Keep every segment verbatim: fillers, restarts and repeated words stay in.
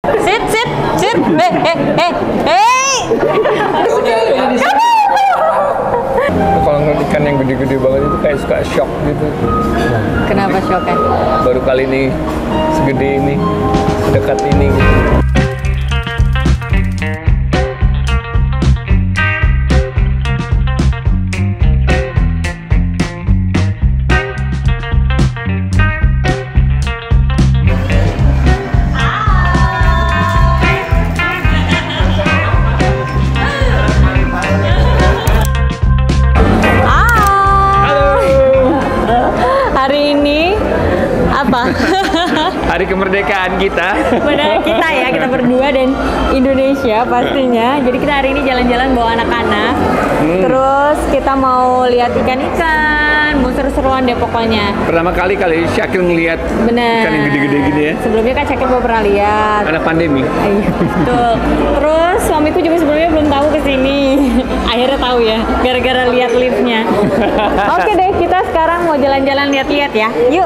Sit, sit, sit. Eh, eh, eh, eh. Kalau ngeliat ikan yang gede-gede banget itu kayak suka shock gitu. Kenapa shocknya? Baru kali ini segede ini, sedekat ini gitu. Hari kemerdekaan kita. Benar kita ya, kita berdua dan Indonesia pastinya. Jadi kita hari ini jalan-jalan bawa anak-anak. Hmm. Terus kita mau lihat ikan-ikan, mau seru-seruan deh pokoknya. Pertama kali kali Syakil ngelihat ikan yang gede-gede gini ya. Sebelumnya kan Syakil belum pernah lihat. Karena pandemi. Iya, betul. Terus suamiku juga sebelumnya belum tahu kesini. Akhirnya tahu ya, gara-gara lihat liftnya. Oke deh, kita sekarang mau jalan-jalan lihat-lihat ya. Yuk.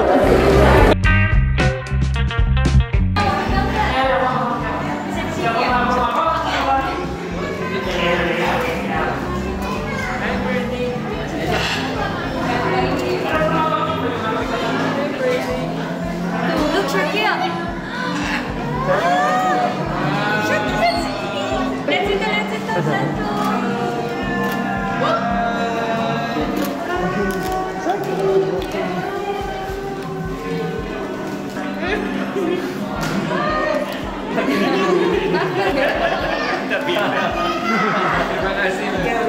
Terima kasih.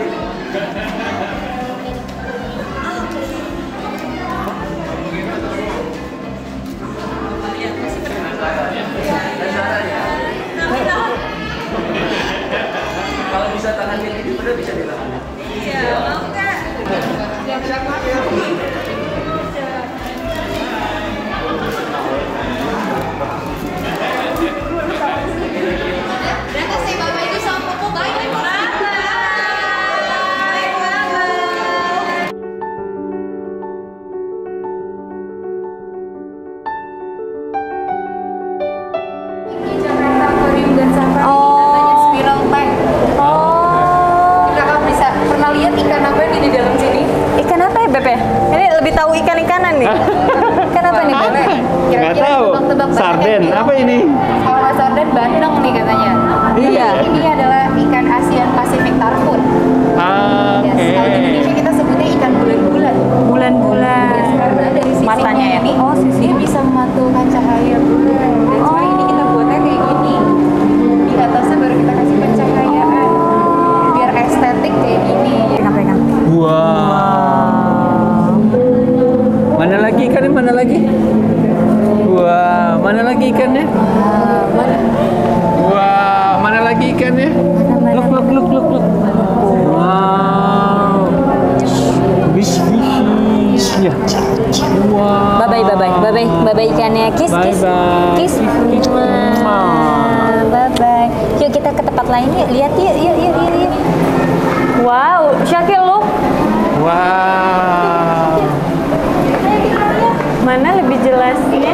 Kalau bisa tangannya ini udah bisa dilakukan. Iya, mau nggak? Ini lebih tahu ikan-ikanan nih. Kenapa nih, Beb? Nggak tahu. Sarden, apa ini? Kalau nggak sarden, bandeng nih katanya. Iya. Ini adalah ikan Asian Pacific Tarpon. Ah, oke. Yes, kalau di Indonesia kita sebutnya ikan bulan-bulan. Bulan-bulan. Yes, karena dari sisinya matanya ya. ini, Oh, sisi. dia bisa memantulkan cahaya bulan. That's why ini kita buatnya kayak gini. Di atasnya baru kita kasih pencahayaan. Biar estetik kayak gini. Pegang-pegang. Wow. Mana lagi ikannya? Mana lagi? Wah, mana lagi ikannya? Uh, mana? Wah, mana lagi ikannya? Look, look, look, look, look. Wow. Fish, fish. Ya. Wow. Bye bye, bye bye, bye bye, bye bye ikannya. Kiss, kiss, Bye-bye. kiss. Bye bye. Yuk kita ke tempat lain yuk. Lihat yuk, yuk, yuk, yuk, yuk. Wow, Syakil look. Wow. Mana lebih jelasnya?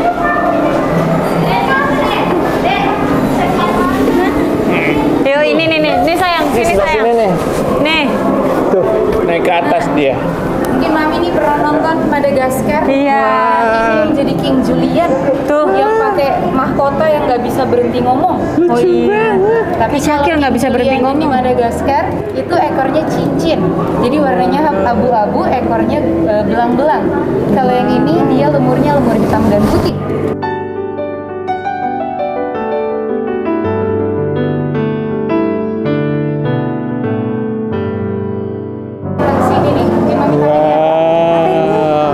Yuk ini nih nih, ini sayang, sini sayang. Nih. Nih. Tuh, naik ke atas dia. Mungkin Mami ini pernah nonton Madagaskar. Iya. Ini yang jadi King Julian. Tuh. Yang pakai mahkota yang nggak bisa berhenti ngomong. Oh iya. Tapi Syakil nggak bisa berhenti Julian ngomong. Di Madagaskar itu ekornya cincin. Jadi warnanya abu-abu, ekornya eh, belang-belang. Kalau yang ini dia lemurnya lemur hitam dan putih. Sini nih, mungkin Mami Wow.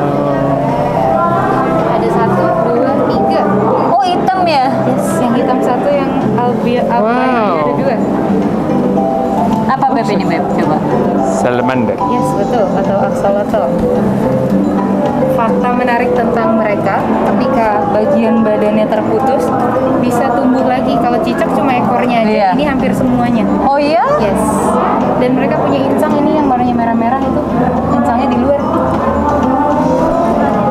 ada satu, dua, tiga. Oh hitam ya? Yes, yang hitam satu, yang albia albia Wow. ada dua. Apa Beb ini Beb? Coba. Salamander. Yes, betul, atau axolotl. Fakta menarik tentang mereka, ketika bagian badannya terputus, bisa tumbuh lagi. Kalau cicak cuma ekornya aja, Iya. ini hampir semuanya. Oh iya? Yes. Dan mereka punya insang ini yang warnanya merah-merah itu, insangnya di luar.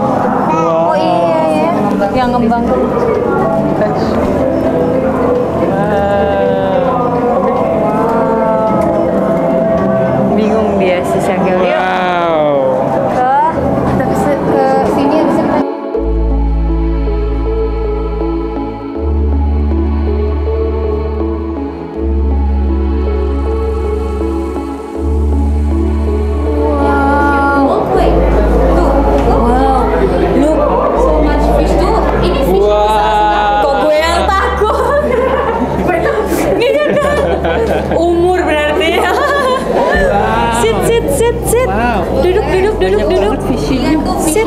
Oh iya ya. Yang ngembang.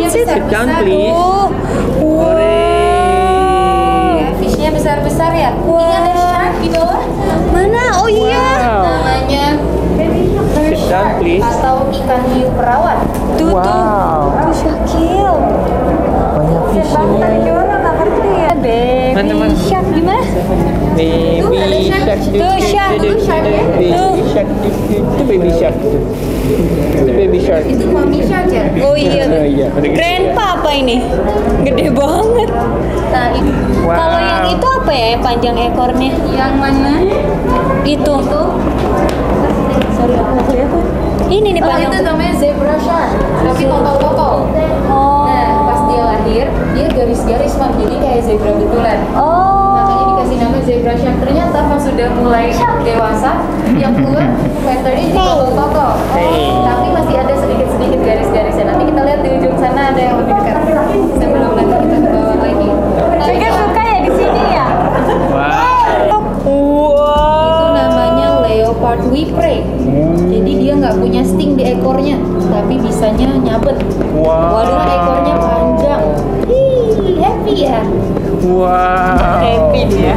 sit. Sit down, please. Oh, wow. Ya, fishnya besar-besar ya. Ini ada shark di bawah. Mana? Oh iya. Wow. Namanya Sit down, please. atau ikan hiu perawat. Tuh, Wow. tuh. Tuh, Syakil. Banyak fishnya. orang nggak ngerti ya. Mana, Baby mana? shark gimana? Baby Tuh, ada shark. shark. Tuh, shark. Tuh, sharknya. Baby Tuh. shark. Itu baby shark. Itu baby shark. Itu mommy shark ya. Oh iya. Iya, udah gede. Grandpa apa ini? Gede banget. Nah, itu Wow. Kalau yang itu apa ya? Yang panjang ekornya? yang mana? Itu. Itu Sorry, aku nggak kelihatan. Ini nih oh, panjang. itu namanya zebra shark. Tapi totol-totol. Oh. Nah, pas dia lahir, dia garis-garis mam, jadi kayak zebra betulan. Oh. Makanya dikasih nama zebra shark. Ternyata pas sudah mulai dewasa, yang keluar patternnya jadi totol-totol. Hey. Tapi masih ada sedikit-sedikit garis-garisnya. Nanti kita lihat di ujung sana ada yang lebih dekat. Sebelum nanti kita ke bawah lagi. Saya suka ya di sini ya. Wow. Wow. Itu namanya leopard whipray. Jadi dia nggak punya sting di ekornya, tapi bisanya nyabet. Wow. Waduh, ekornya panjang. Hii, happy ya. Wow. Happy dia.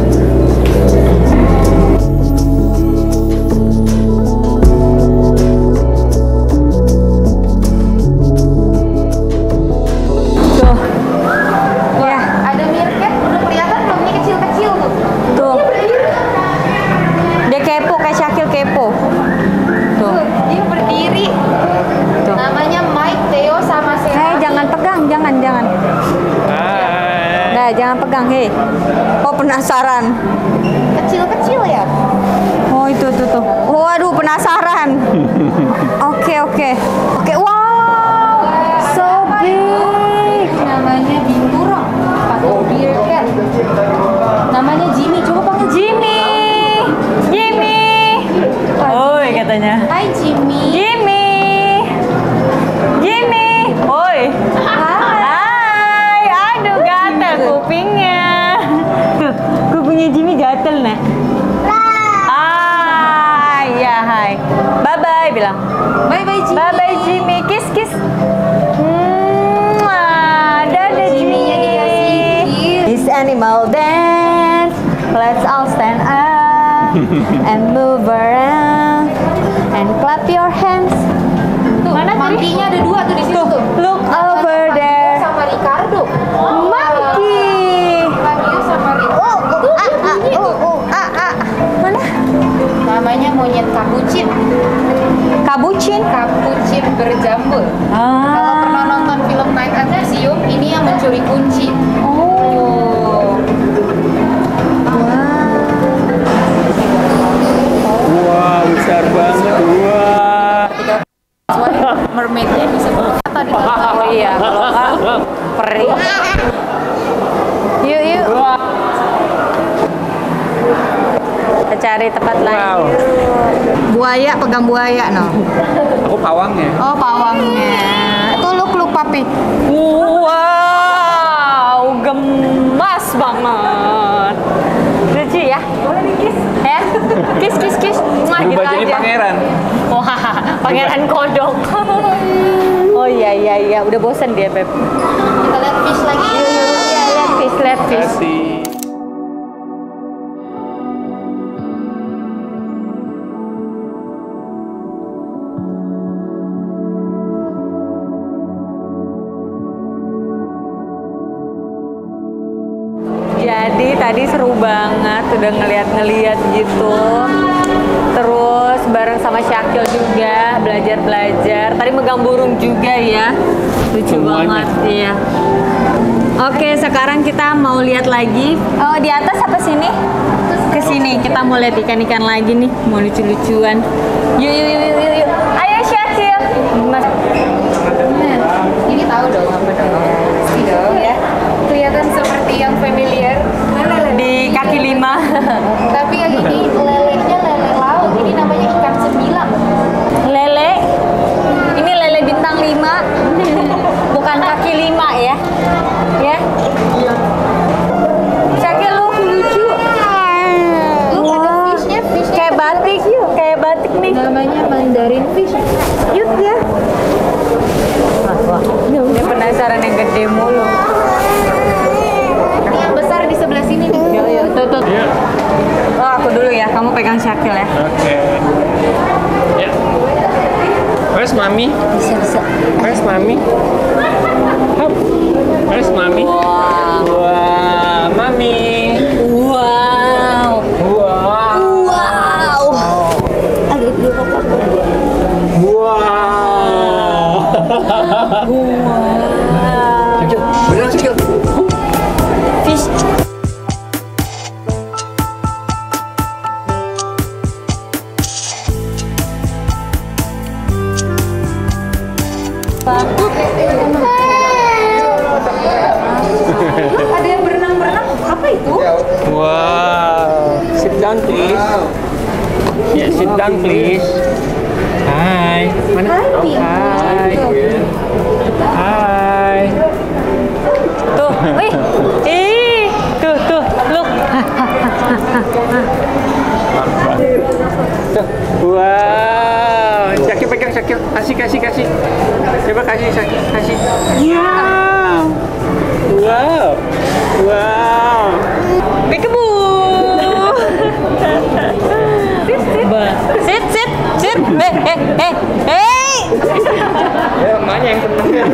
Tuh. Ya, Ada meerkat, udah kelihatan belum? Ini kecil-kecil tuh. tuh. Dia kepo kayak Syakil kepo. Tuh. Tuh, dia berdiri. Tuh. Namanya Mike, Theo, sama Hei, Sarah. jangan pegang, jangan, jangan. Hai. Nah, jangan pegang, hei. Oh, penasaran. Kecil-kecil ya. Oh, itu tuh tuh. Waduh, penasaran. Oke, oke. Oke, wow. So big. Namanya binturong atau bearcat. Namanya Jimmy. Coba panggil Jimmy. Jimmy. Oi, katanya. Hai Jimmy. Jimmy. Jimmy. Oi. Hai. Aduh, gatel kupingnya. Tuh, kupingnya Jimmy gatel, nah. Ah, iya, hai. Bye bye bilang. Bye bye Jimmy. Bye bye Jimmy. Kiss kiss. Mwah. Dadah Jimmy-nya dikasih kiss. This animal dance. Let's all stand up and move around and clap your hands. Tuh, Mana tadi? monkey-nya ada dua tuh di situ tuh. Look over there. Sama Ricardo. Monkey. Fabio sama Ricardo. Tuh, Ah, dia ah, bunyi oh, tuh. oh, ah, ah. Mana? Namanya monyet kapucin. Kabucin. Kapucin berjambul. Kalau pernah Ah. nonton film Night at Museum, ini yang mencuri kunci. Oh. Wow, besar banget. Wah. Mermaid-nya bisa berkata di kota. Oh iya, kalau nggak perih. Yuk, yuk. Kita cari tempat lain. Wow. Yuk. Buaya, pegang buaya, no. Aku pawangnya. Oh, pawangnya. Itu look, look, papi. Wow, gemas banget. Lucu ya? Boleh di kiss? Ya? Kiss, kiss, kiss. Mwah, gitu Berubah jadi aja. pangeran. Wah, pangeran kodok. Oh iya, iya, iya. Udah bosen dia, Beb. Kita lihat fish lagi. Iya, lihat fish, lihat fish. Kasih. Jadi tadi seru banget, udah ngeliat-ngeliat gitu. Terus bareng sama Syakil juga belajar-belajar. Tadi megang burung juga ya, lucu Semuanya. banget, iya. Oke, sekarang kita mau lihat lagi. Oh, di atas apa sini? Ke sini kita mau lihat ikan-ikan lagi nih, mau lucu-lucuan. Yuk, yuk, yuk, yuk, yuk. Ayo Syakil. Mas. Nah, ini tahu dong apa dong? Pasti dong ya. Kelihatan seperti yang familiar. Di kaki lima. Tapi yang ini lelenya lele laut. Ini namanya ikan sembilang. Lele. Ini lele bintang lima. Bukan kaki lima ya. Ya. Syakil lu lucu. Look, ada fishnya, fishnya Kayak batik, kayak batik nih. namanya mandarin fish. Yuk ya. Wah, wah. Dia penasaran. gede mulu. Ini yang besar di sebelah sini nih. Yuk, yuk, tuh, tuh. Iya. Oh, aku dulu ya, kamu pegang Syakil ya. Oke. Ya. Where's mami? Bisa, bisa. Where's mami? Hop. Where's mami? Wow. Wah, mami. Wow. Wow. Wow. Agak dulu apa? Wow. Wow. Cekil, beneran cekil. Fish. Ada yang berenang-berenang. Apa itu? Wow. Sit down, please. Ya, sit down, please. Hai. Mana? Hai. Hai. Tuh, wih, ih, tuh, tuh, look. Tuh. Wow. Syakil pegang, Syakil. Kasih, kasih, kasih. Coba kasih, Syakil. Kasih. Wow. Wow. Wow. Peekaboo. Sit, sit, sit, sit, sit. Eh, eh, eh, eh. Ya, emaknya yang tenang.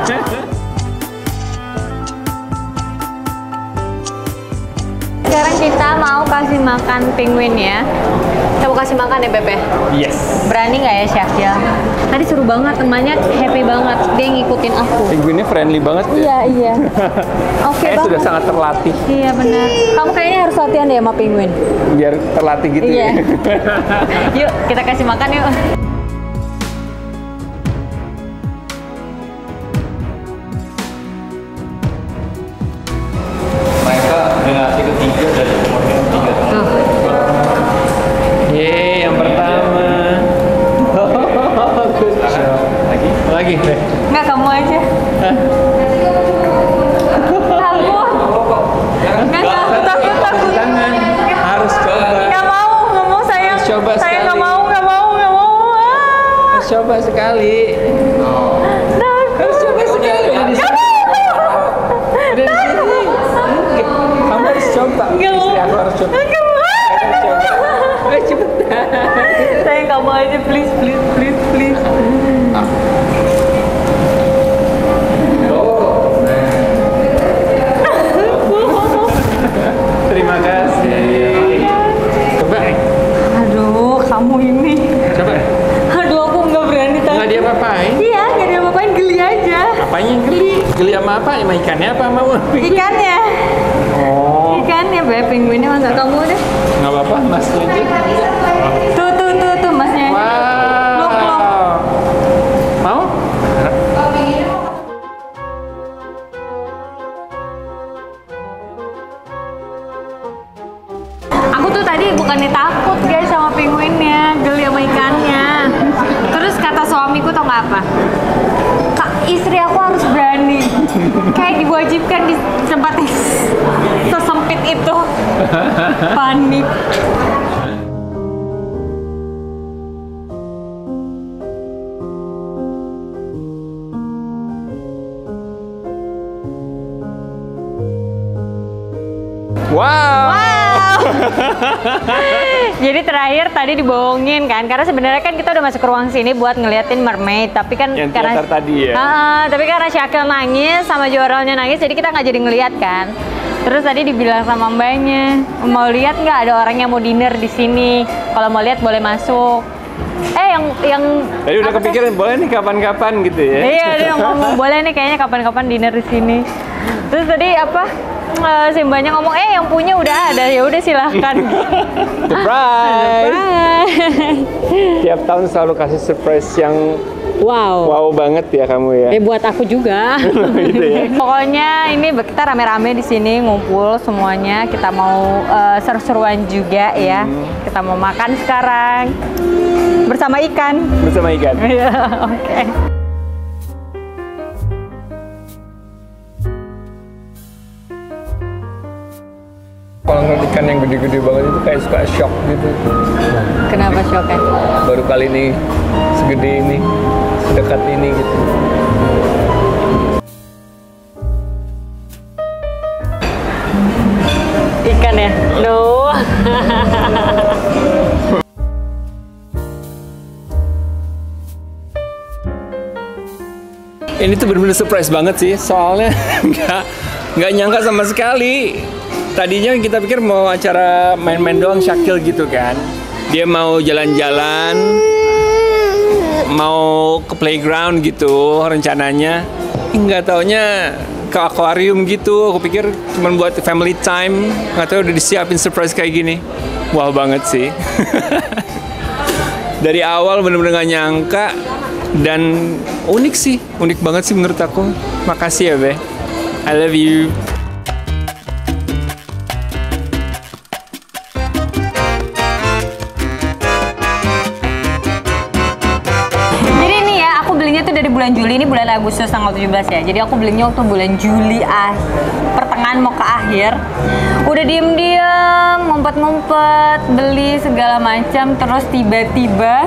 Sekarang kita mau kasih makan penguin ya. Kita mau kasih makan ya, Bebe. Yes. Berani nggak ya, Syakil? Tadi seru banget, temannya happy banget. Dia ngikutin aku. Penguinnya friendly banget ya. Iya, iya. Oke, Kayaknya Bang. sudah sangat terlatih. Iya, benar. Kamu kayaknya harus latihan deh sama penguin. Biar terlatih gitu Iya. ya. Yuk, kita kasih makan yuk. Mereka generasi ketiga dari umur ketiga. Tuh. Yeay, yang pertama. Lagi? Lagi. Nggak, kamu aja. Takut. Nggak, takut, takut, takut. Jangan. Harus coba. Nggak mau, nggak mau sayang. Harus coba Saya nggak sekali. mau, nggak mau, nggak mau. Ah, Harus coba sekali. takut. Harus coba sekali. Udah di sini. Udah di sini. Kamu harus coba. Nggak mau. Istri aku harus coba. Nggak mau. Harus coba. Ayo cepetan. Sayang, kamu aja, please, please, please, please. Terima kasih. Coba. Aduh, kamu ini. Coba. Aduh, aku nggak berani Nggak tadi. dia apa-apain. Iya, nggak dia apa-apain, geli aja. Apanya yang geli? Geli sama apa? Sama ikannya apa sama Ikannya. Oh. Ikannya, Beb. Penguinnya mah nggak kamu deh. Nggak apa-apa, Mas aja. Tuh, tuh, tuh, tuh, masnya. Wow. Look, look. Mau? Aku tuh tadi bukannya takut guys sama penguinnya, geli sama ikannya. Terus kata suamiku tau nggak apa? Kak, istri aku harus berani. Kayak diwajibkan di tempat yang sesempit itu. Panik. Wow. Jadi terakhir tadi dibohongin kan, karena sebenarnya kan kita udah masuk ke ruang sini buat ngeliatin mermaid, tapi kan Yang karena teater tadi ya? Ah, tapi karena Syakil nangis sama Joralnya nangis, jadi kita nggak jadi ngeliat kan. Terus tadi dibilang sama mbaknya, mau lihat nggak ada orang yang mau dinner di sini? Kalau mau lihat boleh masuk. Eh yang yang Tadi udah apa tuh? kepikiran boleh nih kapan-kapan gitu ya? Iya, dia ngomong boleh nih kayaknya kapan-kapan dinner di sini. Terus tadi apa? Eh, si mbaknya ngomong, eh yang punya udah ada, ya udah silahkan. Surprise! Bye. Tiap tahun selalu kasih surprise yang Wow. wow banget ya kamu ya. Eh buat aku juga. Gitu ya. Pokoknya ini kita rame-rame di sini ngumpul semuanya. Kita mau eh, seru-seruan juga ya. Hmm. Kita mau makan sekarang bersama ikan. Bersama ikan. Iya, oke. Kalau ngeliat ikan yang gede-gede banget itu kayak suka shock gitu. Kenapa shocknya? Baru kali ini segede ini, sedekat ini gitu. Ini tuh bener-bener surprise banget sih, soalnya nggak nggak nyangka sama sekali. Tadinya kita pikir mau acara main-main doang, Syakil gitu kan. Dia mau jalan-jalan, mau ke playground gitu rencananya. Nggak taunya ke akuarium gitu. Aku pikir cuma buat family time, nggak tahu udah disiapin surprise kayak gini. Wow banget sih. Dari awal bener-bener nggak nyangka. Dan unik sih, unik banget sih menurut aku. Makasih ya, Be. I love you. Jadi nih ya, aku belinya tuh dari bulan Juli, ini bulan Agustus tanggal tujuh belas ya. Jadi aku belinya waktu bulan Juli ah, pertengahan mau ke akhir. Udah diem-diem, ngumpet-ngumpet, beli segala macam, terus tiba-tiba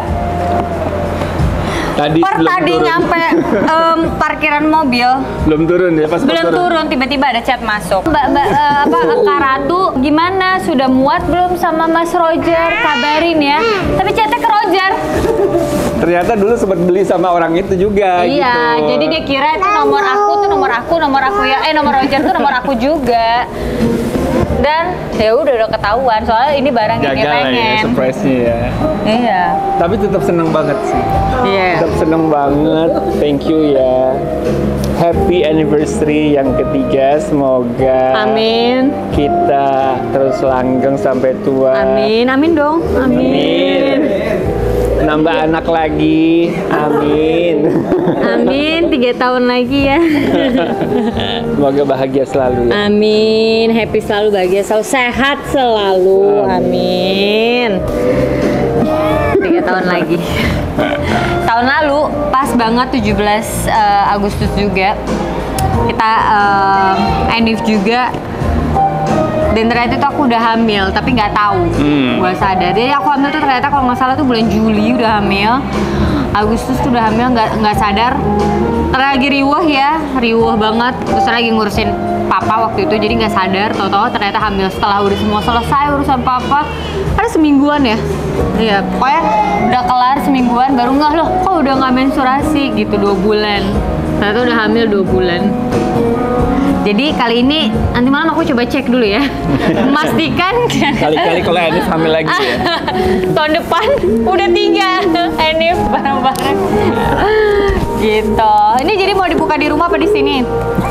Tadi per tadi turun. nyampe um, parkiran mobil Belum turun ya, pas belum turun tiba-tiba ada chat masuk. Mbak Mbak uh, apa Kak Ratu gimana, sudah muat belum sama Mas Roger, kabarin ya. Tapi chatnya ke Roger. Ternyata dulu sempat beli sama orang itu juga. Iya, gitu. jadi dia kira itu nomor aku tuh nomor aku, nomor aku ya, eh nomor Roger tuh nomor aku juga. Dan ya udah udah ketahuan soalnya ini barang yang dia Gagal lah ya, pengen. surprise-nya ya. Iya. Tapi tetap seneng banget sih. Iya. Tetap seneng banget. Thank you ya. Happy anniversary yang ketiga. Semoga Amin. kita terus langgeng sampai tua. Amin, amin dong. Amin. Nambah anak lagi. Amin. Amin, tiga tahun lagi ya. Semoga bahagia selalu ya. Amin, happy selalu, bahagia selalu, sehat selalu. Amin. Tiga tahun lagi. Tahun lalu pas banget tujuh belas uh, Agustus juga kita uh, Enif juga. Dan ternyata itu aku udah hamil, tapi nggak tahu, Hmm. gue sadar. Jadi aku hamil tuh ternyata kalau nggak salah tuh bulan Juli udah hamil, Agustus tuh udah hamil, nggak nggak sadar. Lagi riuh ya, riuh banget. Terus lagi ngurusin papa waktu itu, jadi nggak sadar. Tahu-tahu ternyata hamil setelah udah semua selesai urusan papa. Ada semingguan ya, iya. Pokoknya udah kelar semingguan, baru nggak loh, kok udah nggak menstruasi gitu dua bulan. Ternyata udah hamil dua bulan. Jadi kali ini nanti malam aku coba cek dulu ya, memastikan Kali-kali kalau Enif hamil lagi ya. tahun depan udah tiga Enif bareng-bareng. Gitu. Ini jadi mau dibuka di rumah apa di sini?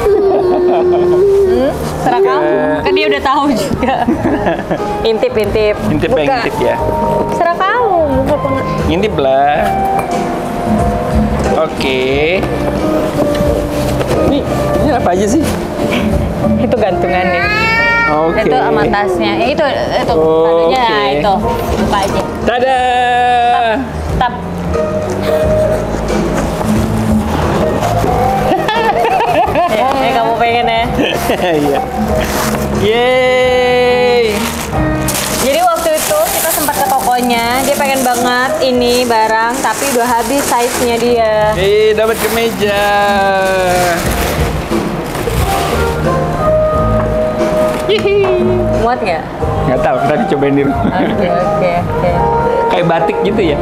Hmm, serah kamu. Kan dia udah tahu juga. Intip, intip. Intip Buka. yang intip ya. Serah kamu. Buka apa nggak? Intip lah. Oke. Ini, ini apa aja sih? Itu gantungannya. Oke. Itu sama tasnya. Ya, itu itu Oke. kadonya nah, itu. Buka aja. Tada! Tap. ya, ya, kamu pengen ya? Iya. Yeay! Jadi waktu itu kita sempat ke tokonya, dia pengen banget ini barang, tapi udah habis size-nya dia. Eh, dapat kemeja. Muat nggak? Nggak tahu, kita cobain di rumah. Oke, oke, oke. Kayak batik gitu ya?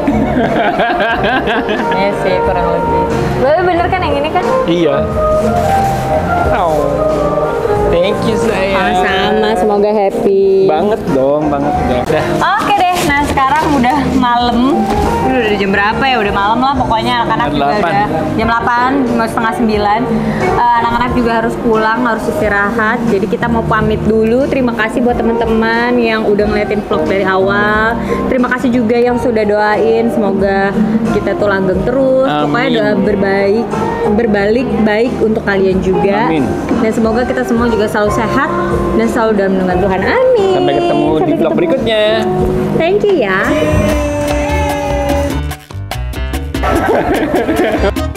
Iya sih, kurang lebih. Tapi bener kan yang ini kan? Iya. Oh. Thank you sayang. Sama-sama, semoga happy. Banget dong, banget dong. Dah. Oke deh, nah sekarang udah malam. Ini udah jam berapa ya? Udah malam lah pokoknya anak-anak Jam juga delapan. udah jam delapan, mau setengah sembilan. Eh, anak-anak juga harus pulang, harus istirahat. Jadi kita mau pamit dulu. Terima kasih buat teman-teman yang udah ngeliatin vlog dari awal. Terima kasih juga yang sudah doain. Semoga kita tuh langgeng terus. Pokoknya Amin. doa berbaik, berbalik baik untuk kalian juga. Amin. Dan semoga kita semua juga selalu sehat dan selalu dalam lindungan Tuhan. Amin. Sampai ketemu di Sampai vlog ketemu. berikutnya. Thank you ya.